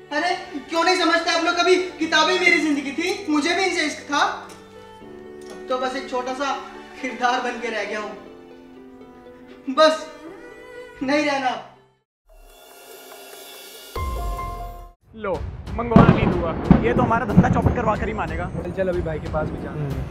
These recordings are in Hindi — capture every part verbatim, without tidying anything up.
अरे क्यों नहीं समझते आप लोग? कभी किताबें मेरी जिंदगी थी, मुझे भी इनसे इश्क था। अब तो बस एक छोटा सा किरदार बन के रह गया हूँ, बस नहीं रहना। लो मंगवाना नहीं दूंगा, ये तो हमारा धंधा चौपट करवा कर ही मानेगा। चल चल अभी भाई के पास भी जाना है।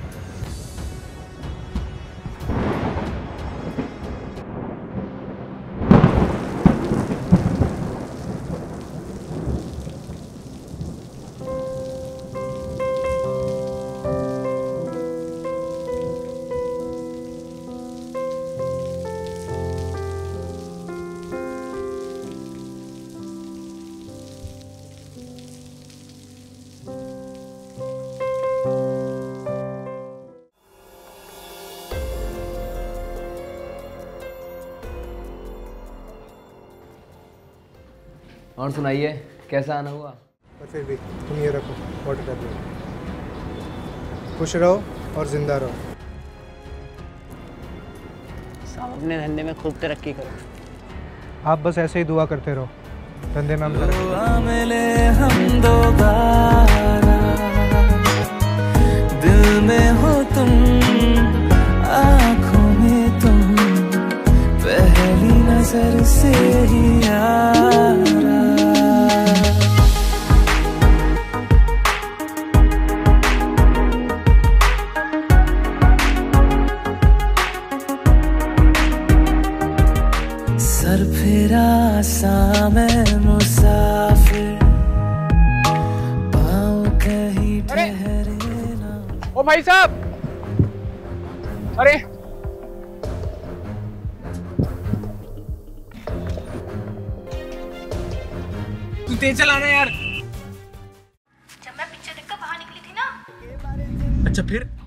और सुनाइए, कैसा आना हुआ? पर फिर भी तुम ये रखो, वाटर टैबलेट। खुश रहो और जिंदा रहो। साहब अपने धंधे में खूब तरक्की करो। आप बस ऐसे ही दुआ करते रहो, धंधे में हम मिले हम दोबारा, दिल में हो तुम, आँखों में तुम, पहली नजर से ही यारा। सर फिरा सा मैं मुसाफिर, पाँव कहीं ठहरे ना। ओ भाई साहब, अरे तू तेज चलाना यार। जब मैं पिक्चर देखकर बाहर निकली थी ना। अच्छा फिर?